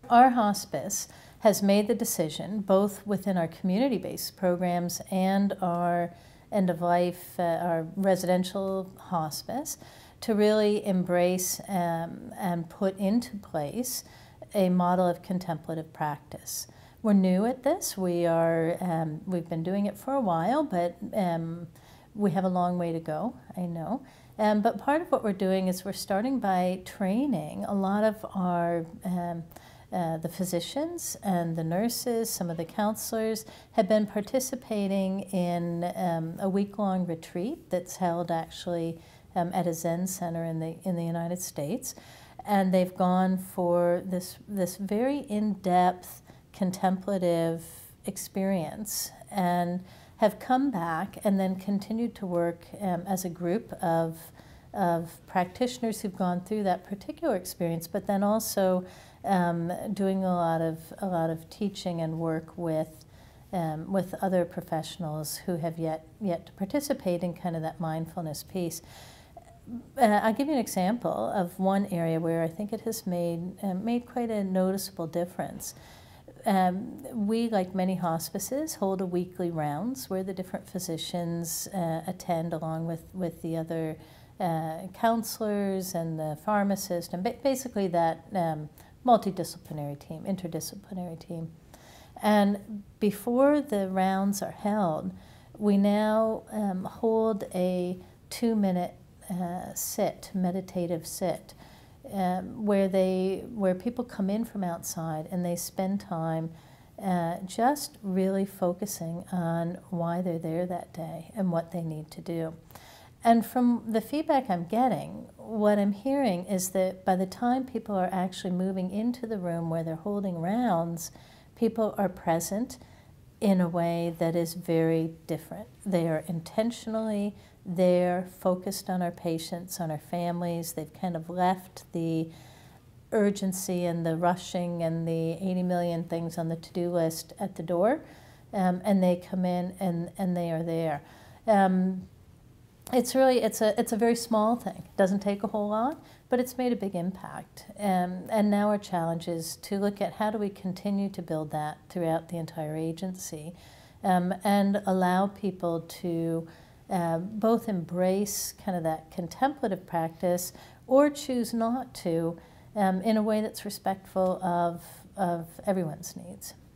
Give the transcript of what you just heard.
our hospice has made the decision, both within our community-based programs and our end-of-life, our residential hospice, to really embrace and put into place a model of contemplative practice. We're new at this. We've been doing it for a while, but we have a long way to go, I know. But part of what we're doing is we're starting by training a lot of our the physicians and the nurses, some of the counselors have been participating in a week-long retreat that's held actually at a Zen center in the United States. And they've gone for this very in-depth contemplative experience and have come back and then continued to work as a group of practitioners who've gone through that particular experience, but then also doing a lot of teaching and work with other professionals who have yet to participate in kind of that mindfulness piece. I'll give you an example of one area where I think it has made quite a noticeable difference. We, like many hospices, hold a weekly rounds where the different physicians attend along with the other counselors and the pharmacist, and basically that multidisciplinary team, interdisciplinary team. And before the rounds are held, we now hold a 2-minute meditative sit, where people come in from outside and they spend time just really focusing on why they're there that day and what they need to do. And from the feedback I'm getting, what I'm hearing is that by the time people are actually moving into the room where they're holding rounds, people are present in a way that is very different. They are intentionally there, focused on our patients, on our families. They've kind of left the urgency and the rushing and the 80 million things on the to-do list at the door, and they come in and they are there. It's a very small thing. It doesn't take a whole lot, but it's made a big impact. And now our challenge is to look at how do we continue to build that throughout the entire agency, and allow people to both embrace kind of that contemplative practice or choose not to, in a way that's respectful of everyone's needs.